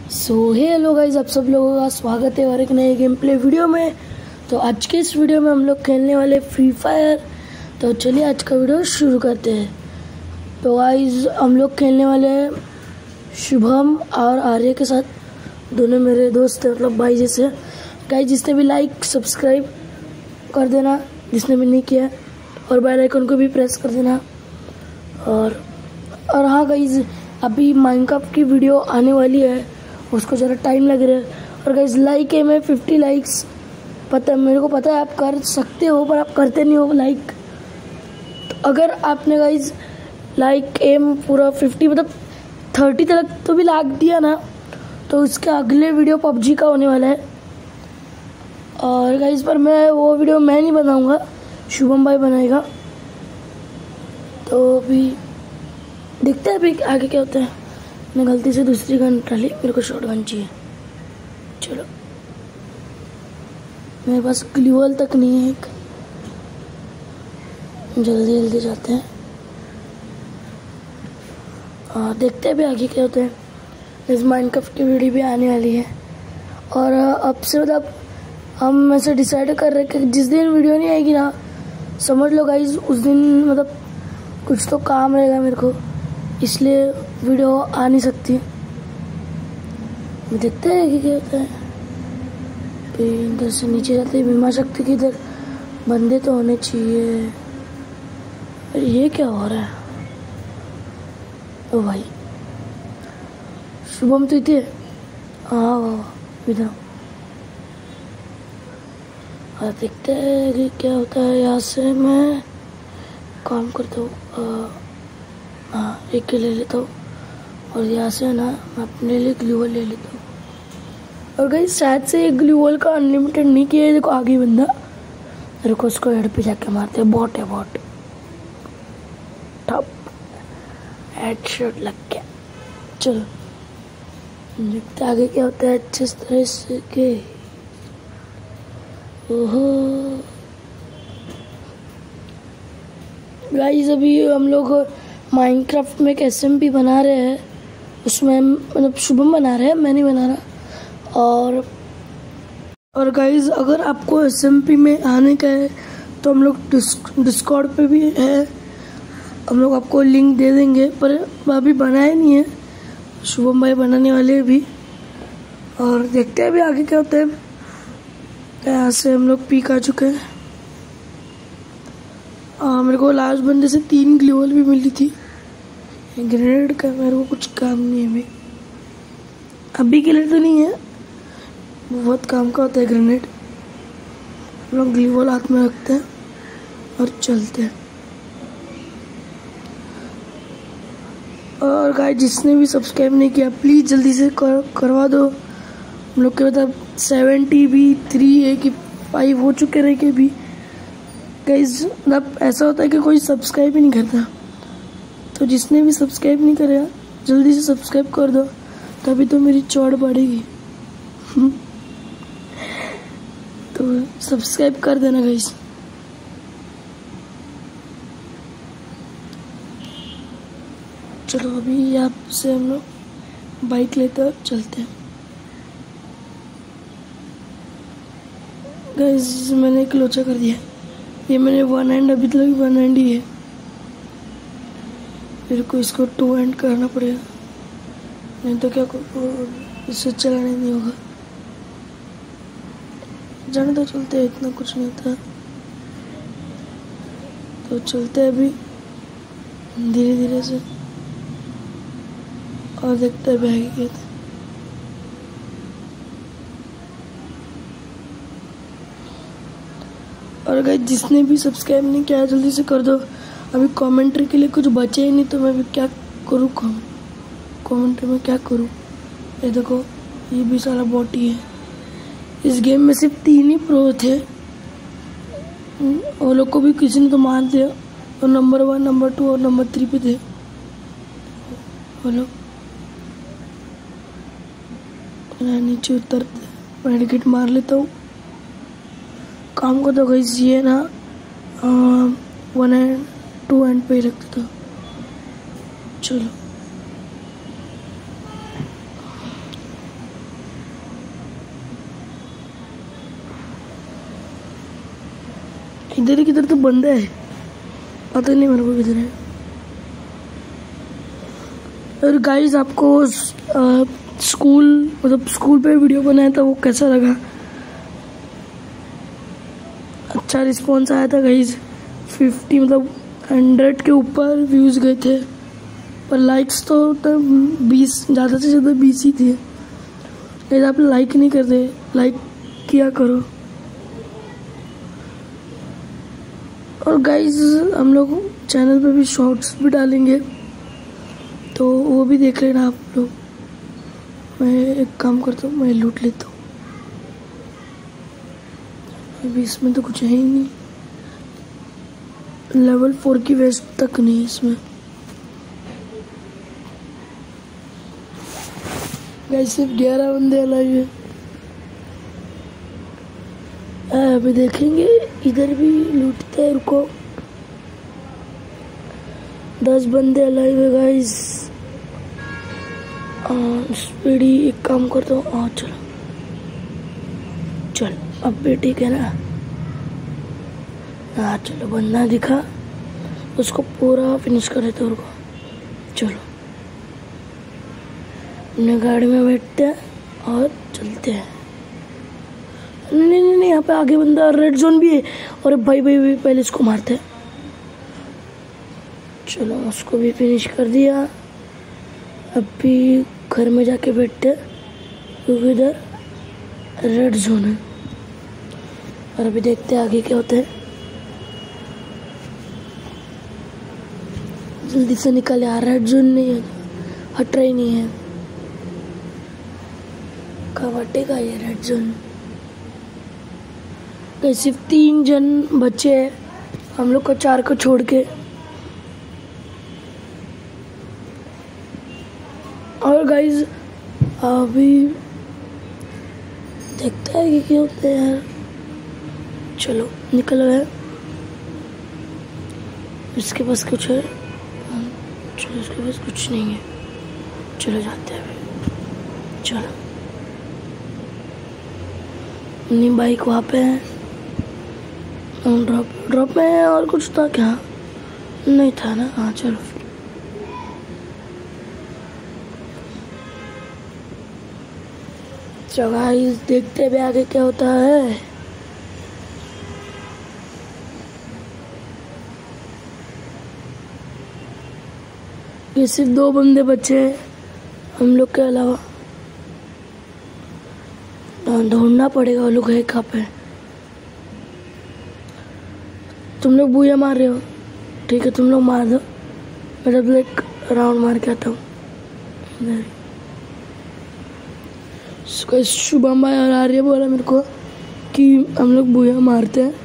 Hello guys, आप सब लोगों का स्वागत है और एक नए गेम प्ले वीडियो में। तो आज के इस वीडियो में हम लोग खेलने वाले फ्री फायर। तो चलिए आज का वीडियो शुरू करते हैं। तो गाइज हम लोग खेलने वाले हैं शुभम और आर्य के साथ। दोनों मेरे दोस्त हैं, मतलब भाई जैसे। गाइज जिसने भी लाइक सब्सक्राइब कर देना, जिसने भी नहीं किया, और बेल आइकन को भी प्रेस कर देना। और हाँ गाइज, अभी माइनक्राफ्ट की वीडियो आने वाली है, उसको ज़रा टाइम लग रहा है। और गाइज लाइक है मैं 50 लाइक्स, पता है मेरे को, पता है आप कर सकते हो पर आप करते नहीं हो लाइक। तो अगर आपने गाइज लाइक एम पूरा 50 मतलब 30 तक तो भी लाग दिया ना, तो इसके अगले वीडियो पबजी का होने वाला है। और गाइज पर मैं वो वीडियो मैं नहीं बनाऊंगा, शुभम भाई बनाएगा। तो अभी देखते हैं अभी आगे क्या होता है। मैं गलती से दूसरी गन डाली, मेरे को शॉर्ट गन चाहिए। चलो, मेरे पास ग्लूवल तक नहीं है एक। जल्दी जल्दी जाते हैं और देखते हैं भी आगे क्या होता है। इस माइनक्राफ्ट की वीडियो भी आने वाली है। और अब से मतलब हम ऐसे डिसाइड कर रहे कि जिस दिन वीडियो नहीं आएगी ना, समझ लो गाइज उस दिन मतलब कुछ तो काम रहेगा मेरे को, इसलिए वीडियो आ नहीं सकती। देखते हैं कि क्या होता है। फिर इधर से नीचे जाते हैं बीमा शक्ति की इधर बंदे तो होने चाहिए। अरे ये क्या हो रहा है? ओ भाई शुभम तो इतने, हाँ वाह इधर। और देखते हैं कि क्या होता है। यहाँ से मैं काम करता हूँ, हाँ एक ले लेता हूँ। और यहाँ से ना मैं अपने लिए ग्लूवल ले लेता हूँ। और गाइस शायद से ये ग्लूवल का अनलिमिटेड नहीं किया है। देखो आगे बंदा, रुको उसको हेड पे जाके मारते हैं। बॉट है बॉट, टप हेडशॉट लग गया। चलो देखते आगे क्या होता है। अच्छे तरह से के ओहो गाइस, अभी हम लोग माइनक्राफ्ट में एक SMP बना रहे हैं। उसमें मतलब शुभम बना रहे हैं, मैं नहीं बना रहा। और गाइज अगर आपको SMP में आने का है तो हम लोग डिस्कॉर्ड पे भी है, हम लोग आपको लिंक दे देंगे। पर अभी बनाया नहीं है, शुभम भाई बनाने वाले हैं अभी। और देखते हैं अभी आगे क्या होता है। यहाँ से हम लोग पीक आ चुके हैं। मेरे को लास्ट बंदे से 3 ग्लूवल भी मिली थी। ग्रेनेड का मेरे को कुछ काम नहीं है अभी के लिए तो नहीं है, बहुत काम का होता है ग्रेनेड। हम लोग ग्लूवल हाथ में रखते हैं और चलते हैं। और गाइस जिसने भी सब्सक्राइब नहीं किया प्लीज़ जल्दी से करवा दो। हम लोग के मतलब 70 भी 3 है कि 5 हो चुके रहे के भी। गाइस मतलब ऐसा होता है कि कोई सब्सक्राइब ही नहीं करता, तो जिसने भी सब्सक्राइब नहीं करेगा जल्दी से सब्सक्राइब कर दो, तभी तो मेरी चौड़ बढ़ेगी। तो सब्सक्राइब कर देना गाइस। चलो अभी यहाँ से हम लोग बाइक लेते हैं और चलते हैं। गाइस मैंने एक लोचा कर दिया। ये मैंने 1 हैंड, अभी तक 1 हैंड ही है। मेरे को इसको 2 हैंड करना पड़ेगा, नहीं तो क्या इससे चलाने नहीं होगा। जाने तो चलते हैं, इतना कुछ नहीं था। तो चलते हैं अभी धीरे धीरे से और देखते हैं आगे क्या था। और अगर जिसने भी सब्सक्राइब नहीं किया जल्दी से कर दो। अभी कमेंट्री के लिए कुछ बचे ही नहीं, तो मैं भी क्या करूँ, कमेंट्री में क्या करूँ। ये देखो ये भी सारा बॉट ही है। इस गेम में सिर्फ 3 ही प्रो थे, वो लोग को भी किसी ने तो मार दिया। और नंबर 1, नंबर 2 और नंबर 3 पे थे वो लोग। नीचे उतरते मेडिकेट मार लेता हूँ। काम को तो गाइस ये ना 1 हैंड 2 हैंड पे ही रखता था। चलो इधर ही किधर तो बंद है, पता नहीं मेरे को किधर है। और गाइस आपको स्कूल पे वीडियो बनाया था वो कैसा लगा? अच्छा रिस्पॉन्स आया था गाइस, 50 मतलब 100 के ऊपर व्यूज़ गए थे, पर लाइक्स तो 20, ज़्यादा से ज़्यादा 20 ही थे। गाइस आप लाइक नहीं करते, लाइक किया करो। और गाइस हम लोग चैनल पे भी शॉर्ट्स भी डालेंगे, तो वो भी देख लेना आप लोग। मैं एक काम करता हूँ, मैं लूट लेता हूँ। अभी इसमें तो कुछ है ही नहीं, लेवल 4 की वेस्ट तक नहीं इसमें। गाइस सिर्फ 11 बंदे अलाइव है। अभी देखेंगे, इधर भी लूटते हैं, रुको। 10 बंदे अलाइव है गाइस। स्पीडी एक काम करता हूँ, चल अब भी ठीक है ना। हाँ चलो, बंदा दिखा, उसको पूरा फिनिश कर देते हैं। चलो अपने गाड़ी में बैठते हैं और चलते हैं। नहीं, यहाँ पे आगे बंदा, रेड जोन भी है। और भाई पहले इसको मारते हैं। चलो उसको भी फिनिश कर दिया। अब भी घर में जाके बैठते हैं, क्योंकि इधर रेड जोन है। और अभी देखते हैं आगे क्या होता है। जल्दी से निकल यार, रेड जोन नहीं है, हट रही नहीं है। कब हटेगा ये रेड जोन? सिर्फ 3 जन बचे हैं हम लोग को, 4 को छोड़ के। और गाइज अभी देखते हैं कि क्या होता है यार। चलो निकल गए। इसके पास कुछ है? चलो इसके पास कुछ नहीं है, चलो जाते हैं। चलो अपनी बाइक वहाँ पे है। ड्रॉप में है। और कुछ था क्या? नहीं था ना। हाँ चलो गाइस देखते भी आगे क्या होता है। ये सिर्फ 2 बंदे बचे हैं हम लोग के अलावा। ढूंढना पड़ेगा वो लोग है कहाँ पे। तुम लोग बूया मार रहे हो, ठीक है तुम लोग मार दो, मैं जब एक राउंड मार के आता हूँ। शुभम भाई और आर्य बोला मेरे को कि हम लोग बूया मारते हैं,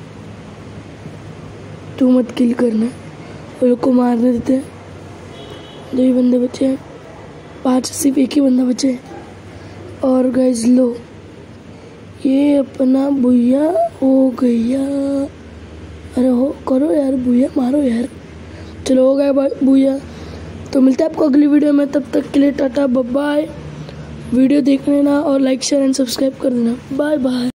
तू मत किल करना। वो लोग को मारने देते हैं। 2 ही बंदे बचे हैं, 5 सिर्फ एक ही बंदा बचे। और गाइस लो, ये अपना बुया हो गया। अरे हो करो यार, बुया मारो यार। चलो हो गया बुया। तो मिलते हैं आपको अगली वीडियो में, तब तक के लिए टाटा बाय बाय। वीडियो देख लेना और लाइक शेयर एंड सब्सक्राइब कर देना। Bye bye.